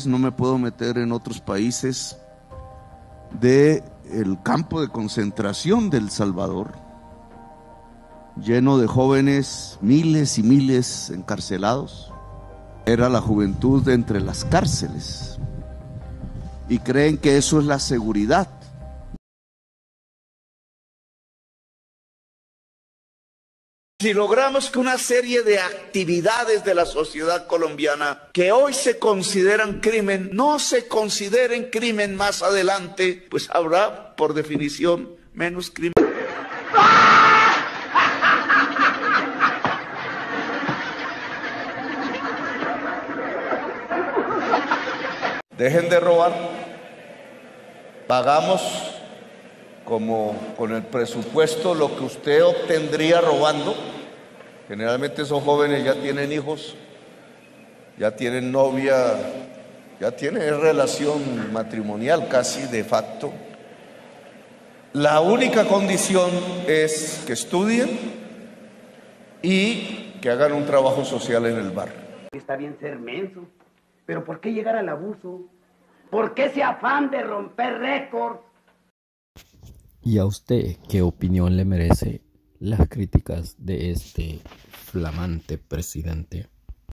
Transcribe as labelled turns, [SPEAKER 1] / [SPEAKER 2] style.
[SPEAKER 1] No me puedo meter en otros países de el campo de concentración de El Salvador, lleno de jóvenes, miles y miles encarcelados. Era la juventud de entre las cárceles y creen que eso es la seguridad. Si logramos que una serie de actividades de la sociedad colombiana que hoy se consideran crimen, no se consideren crimen más adelante, pues habrá, por definición, menos crimen. Dejen de robar. Pagamos como con el presupuesto lo que usted obtendría robando. Generalmente esos jóvenes ya tienen hijos, ya tienen novia, ya tienen relación matrimonial casi de facto. La única condición es que estudien y que hagan un trabajo social en el barrio.
[SPEAKER 2] Está bien ser menso, pero ¿por qué llegar al abuso? ¿Por qué ese afán de romper récords?
[SPEAKER 3] ¿Y a usted qué opinión le merece las críticas de este flamante presidente?